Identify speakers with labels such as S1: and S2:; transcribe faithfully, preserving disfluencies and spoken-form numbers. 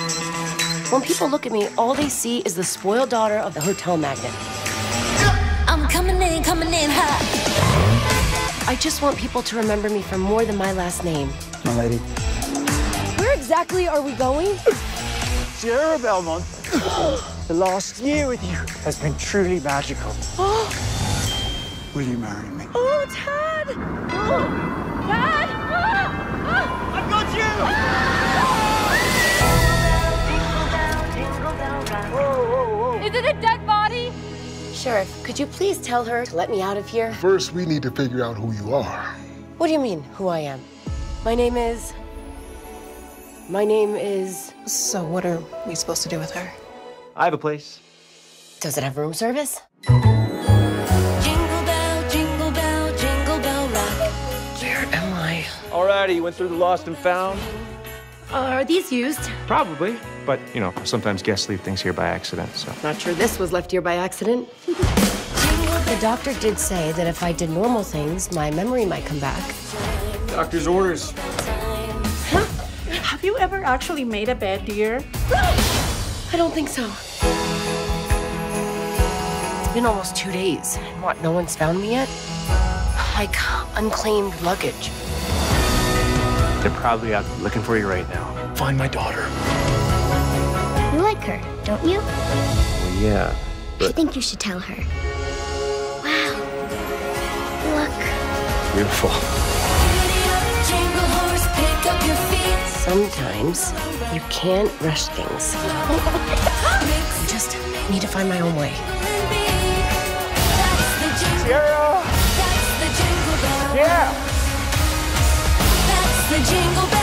S1: When people look at me, all they see is the spoiled daughter of the hotel magnate.
S2: I'm coming in, coming in hot.
S1: I just want people to remember me for more than my last name.
S3: My lady.
S1: Where exactly are we going?
S3: Sierra Belmont. The last year with you has been truly magical. Will you marry me?
S1: Oh, Tad! Oh, Tad! Ah! Ah!
S3: I've got you! Whoa, whoa, whoa.
S4: Is it a dead body?
S1: Sheriff, could you please tell her to let me out of here?
S5: First, we need to figure out who you are.
S1: What do you mean, who I am? My name is... My name is...
S6: So what are we supposed to do with her?
S3: I have a place.
S1: Does it have room service?
S2: Jingle bell, jingle bell, jingle bell rock.
S1: Where am I?
S3: Alrighty, you went through the lost and found?
S1: Are these used?
S7: Probably, but, you know, sometimes guests leave things here by accident, so.
S1: Not sure this was left here by accident. The doctor did say that if I did normal things, my memory might come back.
S3: Doctor's orders.
S4: Have you ever actually made a bed, dear?
S1: I don't think so. It's been almost two days. And what, no one's found me yet? Like unclaimed luggage.
S7: They're probably out looking for you right now.
S5: Find my daughter.
S8: You like her, don't you?
S7: Well, yeah,
S8: I think you should tell her. Wow. Look.
S7: beautiful.
S2: Jingle horse, pick up your feet.
S1: Sometimes you can't rush things. I just need to find my own way.
S3: Sierra!
S2: That's the jingle bell.
S3: Yeah!
S2: That's the jingle bell.